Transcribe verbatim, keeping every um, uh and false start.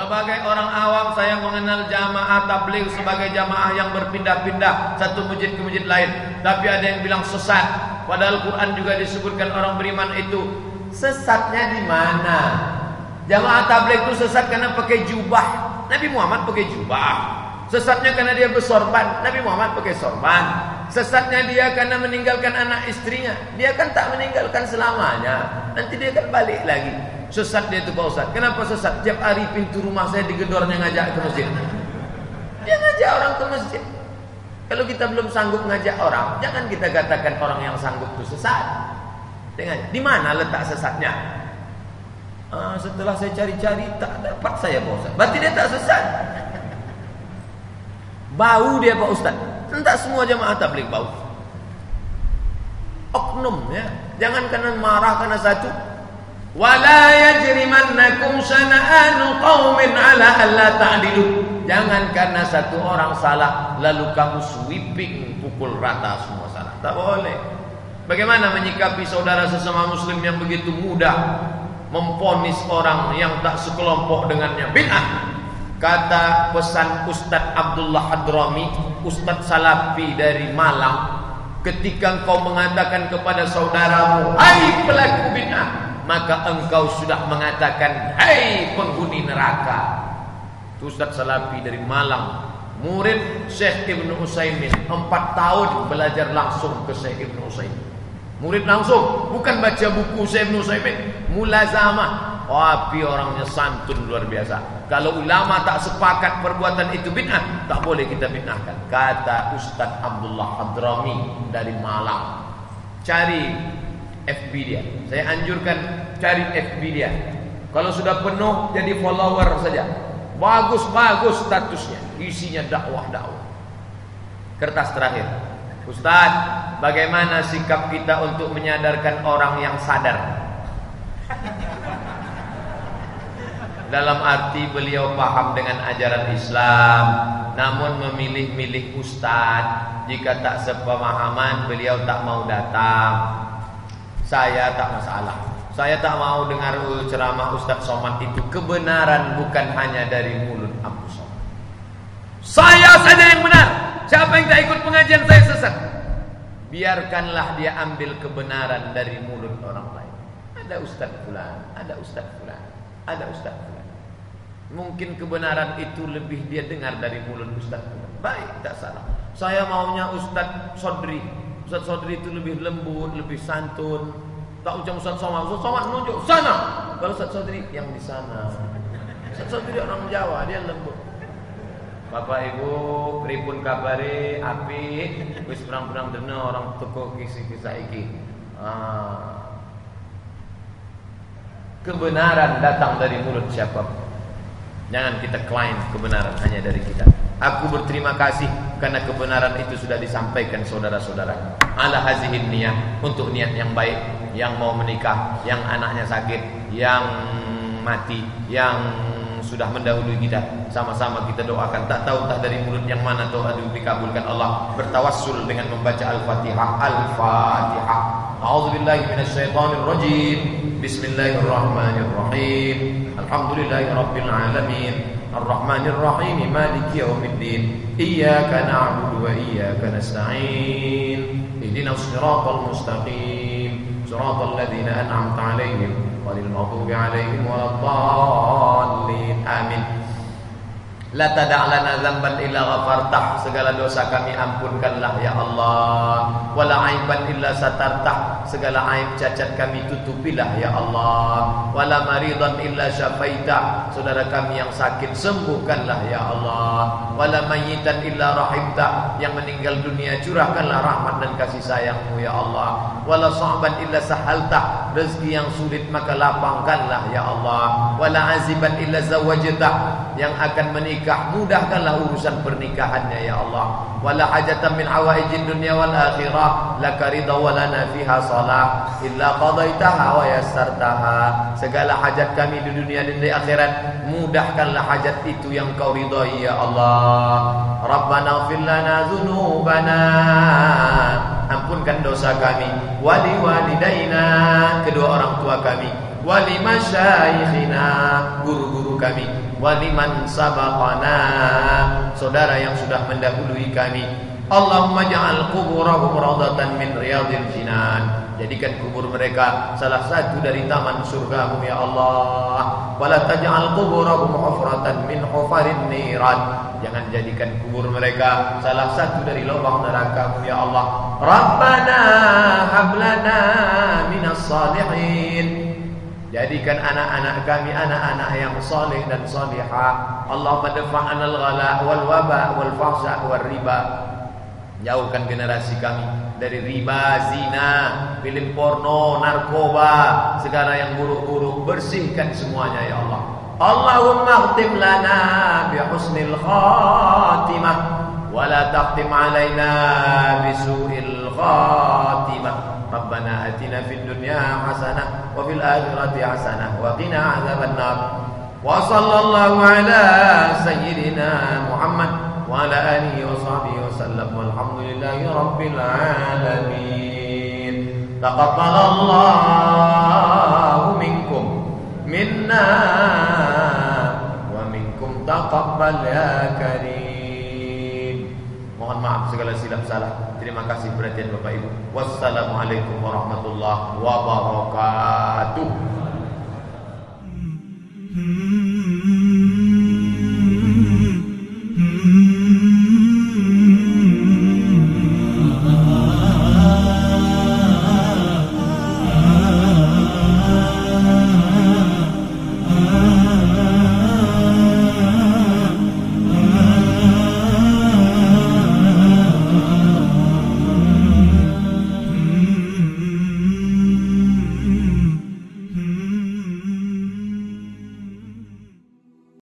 Sebagai orang awam saya mengenal jamaah tabligh sebagai jamaah yang berpindah-pindah satu masjid ke masjid lain. Tapi ada yang bilang sesat. Padahal Quran juga disebutkan orang beriman itu. Sesatnya di mana? Jamaah tabligh itu sesat karena pakai jubah. Nabi Muhammad pakai jubah. Sesatnya karena dia bersorban. Nabi Muhammad pakai sorban. Sesatnya dia karena meninggalkan anak istrinya. Dia kan tak meninggalkan selamanya. Nanti dia kan balik lagi. Sesat dia itu Pak Ustaz. Kenapa sesat? Tiap hari pintu rumah saya digedornya ngajak ke masjid. Dia ngajak orang ke masjid. Kalau kita belum sanggup ngajak orang, jangan kita katakan orang yang sanggup itu sesat. Dengar, di mana letak sesatnya? Ah, setelah saya cari-cari tak dapat saya Pak Ustaz. Berarti dia tak sesat. Bau dia Pak Ustaz. Entah semua jamaah tabligh bau. Oknum ya. Jangan karena marah karena satu. Wala yajrimannakum shana'anu qaumin ala alla ta'dilu. Jangan karena satu orang salah lalu kamu sweeping pukul rata semua salah. Tak boleh. Bagaimana menyikapi saudara sesama muslim yang begitu mudah memvonis orang yang tak sekelompok dengannya bid'ah? Kata pesan Ustadz Abdullah Hadrami, Ustadz Salafi dari Malang, ketika engkau mengatakan kepada saudaramu, "Hai pelaku bid'ah," maka engkau sudah mengatakan, "Hai penghuni neraka." Ustadz Salafi dari Malang, murid Syekh Ibnu Utsaimin, empat tahun belajar langsung ke Syekh Ibnu Utsaimin. Murid langsung, bukan baca buku Syekh Ibnu Utsaimin, mulazamah. Tapi orangnya santun luar biasa. Kalau ulama tak sepakat perbuatan itu bid'ah, tak boleh kita bid'ahkan. Kata Ustadz Abdullah Hadrami dari Malang. Cari F B dia. Saya anjurkan cari F B dia. Kalau sudah penuh jadi follower saja. Bagus-bagus statusnya. Isinya dakwah-dakwah. Kertas terakhir. Ustaz, bagaimana sikap kita untuk menyadarkan orang yang sadar? Dalam arti beliau paham dengan ajaran Islam, namun memilih-milih ustaz. Jika tak sepemahaman, beliau tak mau datang. Saya tak masalah. Saya tak mau dengar ceramah Ustaz Somad itu. Kebenaran bukan hanya dari mulut Abu Somad. Saya saja yang benar. Siapa yang tak ikut pengajian saya sesat. Biarkanlah dia ambil kebenaran dari mulut orang lain. Ada Ustaz fulan, ada Ustaz fulan, ada Ustaz fulan. Mungkin kebenaran itu lebih dia dengar dari mulut Ustaz fulan. Baik, tak salah. Saya maunya Ustaz Sodri. Ustaz Sodri itu lebih lembut, lebih santun. Tak ucap Ustaz Somad. Ustaz Somad nunjuk sana. Kalau Ustaz Sodri yang di sana. Ustaz Sodri orang Jawa, dia lembut. Bapak Ibu, pripun kabare api wis perang-perang dene orang teko kisah-kisah iki. Ah. Kebenaran datang dari mulut siapa? Jangan kita klaim kebenaran hanya dari kita. Aku berterima kasih karena kebenaran itu sudah disampaikan saudara-saudara. Ala hazihin niyah, untuk niat yang baik, yang mau menikah, yang anaknya sakit, yang mati, yang sudah mendahului kita. Sama-sama kita doakan. Tak tahu tak dari mulut yang mana doa dikabulkan Allah. Bertawassul dengan membaca Al-Fatihah. Al-Fatihah. A'udzubillahi minasyaitonir rajim. Bismillahirrahmanirrahim. Alhamdulillahi rabbil alamin. Ar-Rahmanir Rahim. Maliki yaumiddin. Iyyaka na'budu wa iyyaka nasta'in. Ihdinas siratal mustaqim. Siratal ladzina an'amta 'alaihim ghairil maghdubi 'alaihim waladdallin. Amin. La tada' lana dzamban illa ghafartah. Segala dosa kami ampunkanlah ya Allah. Wala aiban illa satartah. Segala aib cacat kami tutupilah ya Allah. Wala maridan illa syafaitah. Saudara kami yang sakit sembuhkanlah ya Allah. Wala mayyitan illa rahimtah. Yang meninggal dunia curahkanlah rahmat dan kasih sayang-Mu ya Allah. Wala sa'ban illa sahaltah. Rezeki yang sulit maka lapangkanlah ya Allah. Wala aziban illa zawajtah. Yang akan menikah mudahkanlah urusan pernikahannya ya Allah. Wala hajatan min hawaijid dunya wal akhirah laka ridha wa lana fiha salah illa qadaitaha wa yassartaha. Segala hajat kami di dunia dan di akhirat mudahkanlah hajat itu yang Kau ridhai ya Allah. Rabbana ighfir lana dzunubana. Ampunkan dosa kami. Wali walidaina, kedua orang tua kami. Wali masyayikhina, guru-guru kami. wa liman sabaqana, saudara yang sudah mendahului kami. Allahumma ja'al quburahum rawdatan min riyadil jinan, jadikan kubur mereka salah satu dari taman surgamu ya Allah. Wala taj'al quburahum hufratan min hufarin niran, jangan jadikan kubur mereka salah satu dari lubang neraka-Mu ya Allah. Rabbana hablana minas salihin, jadikan anak-anak kami anak-anak yang saleh dan salihah. Allahumma dafa'anal ghala wal waba wal fahsya wal riba, jauhkan generasi kami dari riba, zina, film porno, narkoba, segala yang buruk-buruk, bersihkan semuanya ya Allah. Allahumma khtim lana bi husnil khatimah wa la takhtim alaina bi su'il khatimah. Rabbana atina fid dunya hasanah wa fil akhirati hasanah wa qina adzabannar. Wa sallallahu ala sayyidina Muhammad wa ala alihi wa sahbihi wa sallam, walhamdulillahi rabbil alamin. Taqabbalallahu minkum minna wa minkum taqabbal ya karim. Mohon maaf segala silap salah. Terima kasih perhatian Bapak Ibu. Wassalamualaikum warahmatullahi wabarakatuh.